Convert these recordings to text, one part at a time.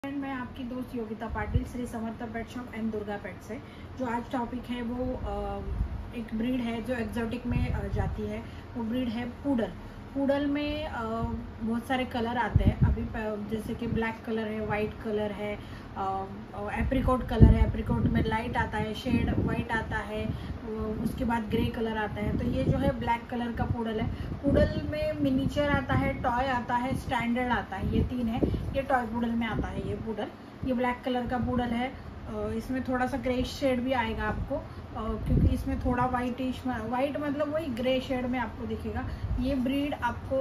मैं आपकी दोस्त Yogita Patil, Shri Samarth pet shop and Durga pet से। जो आज टॉपिक है वो एक ब्रीड है जो एग्जॉटिक में जाती है। वो ब्रीड है पूडल। पूडल में बहुत सारे कलर आते हैं अभी, जैसे कि ब्लैक कलर है, वाइट कलर है, एप्रिकॉट कलर है। एप्रिकॉट में लाइट आता है, शेड वाइट आता है, उसके बाद ग्रे कलर आता है। तो ये जो है ब्लैक कलर का पूडल है। पूडल में मिनीचर आता है, टॉय आता है, स्टैंडर्ड आता है। ये तीन है। ये टॉय पूडल में आता है ये पूडल। ये ब्लैक कलर का पूडल है। इसमें थोड़ा सा ग्रे शेड भी आएगा आपको, क्योंकि इसमें थोड़ा वाइटिश, वाइट मतलब वही ग्रे शेड में आपको दिखेगा। ये ब्रीड आपको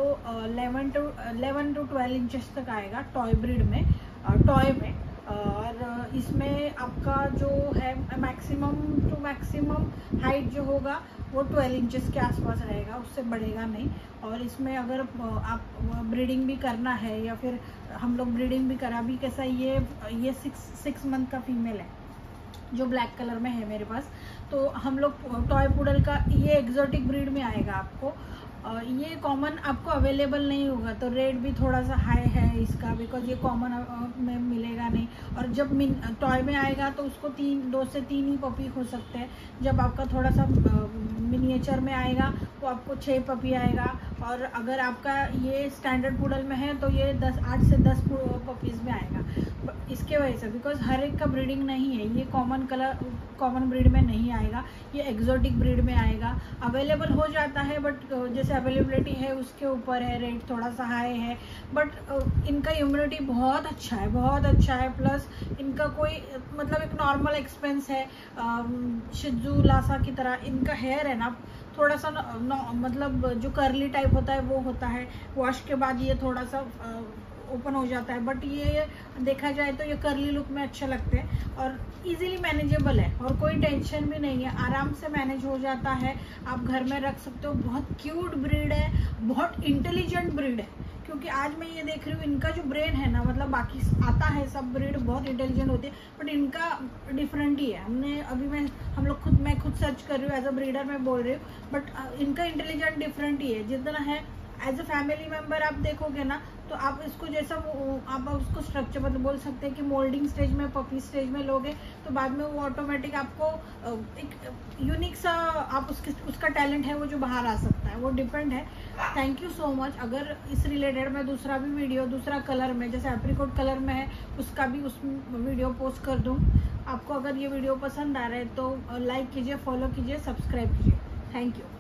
11 to 12 इंचेस तक आएगा टॉय ब्रीड में, टॉय में। और इसमें आपका जो है मैक्सिमम टू मैक्सिमम हाइट जो होगा वो 12 इंचेस के आसपास रहेगा, उससे बढ़ेगा नहीं। और इसमें अगर आप ब्रीडिंग भी करना है या फिर हम लोग ब्रीडिंग भी करा भी, कैसा ये 6 मंथ का फीमेल है जो ब्लैक कलर में है मेरे पास। तो हम लोग टॉय पूडल का ये एग्जॉटिक ब्रीड में आएगा आपको। ये कॉमन आपको अवेलेबल नहीं होगा, तो रेट भी थोड़ा सा हाई है इसका, बिकॉज ये कॉमन में मिलेगा नहीं। और जब टॉय में आएगा तो उसको 2 से 3 ही पपी हो सकते हैं। जब आपका थोड़ा सा मिनिएचर में आएगा तो आपको 6 पपी आएगा। और अगर आपका ये स्टैंडर्ड पूडल में है तो ये 8 से 10 पपीज़ में आएगा। इसके वजह से, बिकॉज हर एक का ब्रीडिंग नहीं है, ये कॉमन ब्रीड में नहीं आएगा, ये एग्जॉटिक ब्रीड में आएगा। अवेलेबल हो जाता है, बट जैसे अवेलेबिलिटी है उसके ऊपर है, रेट थोड़ा सा हाई है। बट इनका इम्यूनिटी बहुत अच्छा है, बहुत अच्छा है। प्लस इनका कोई मतलब एक नॉर्मल एक्सपेंस है, शिजू लासा की तरह। इनका हेयर है ना थोड़ा सा मतलब जो कर्ली टाइप होता है वो होता है, वॉश के बाद ये थोड़ा सा ओपन हो जाता है। बट ये देखा जाए तो ये कर्ली लुक में अच्छे लगते हैं और इजीली मैनेजेबल है, और कोई टेंशन भी नहीं है, आराम से मैनेज हो जाता है। आप घर में रख सकते हो। बहुत क्यूट ब्रीड है, बहुत इंटेलिजेंट ब्रीड है। क्योंकि आज मैं ये देख रही हूँ, इनका जो ब्रेन है ना, मतलब बाकी आता है सब ब्रीड बहुत इंटेलिजेंट होती है, बट इनका डिफरेंट ही है। मैं खुद सर्च कर रही हूँ, एज अ ब्रीडर मैं बोल रही हूँ, बट इनका इंटेलिजेंट डिफरेंट ही है जितना है। एज अ फैमिली मेम्बर आप देखोगे ना, तो आप इसको जैसा आप उसको स्ट्रक्चर मतलब बोल सकते हैं कि मोल्डिंग स्टेज में, पपी स्टेज में लोगे तो बाद में वो ऑटोमेटिक आपको एक यूनिक सा उसका टैलेंट है वो जो बाहर आ सकता है, वो डिपेंड है। Thank you so much. अगर इस रिलेटेड मैं दूसरा भी वीडियो दूसरा कलर में, जैसे एप्रिकॉट कलर में है, उसका भी उस वीडियो पोस्ट कर दूँ। आपको अगर ये वीडियो पसंद आ रहा है तो लाइक कीजिए, फॉलो कीजिए, सब्सक्राइब कीजिए। Thank you.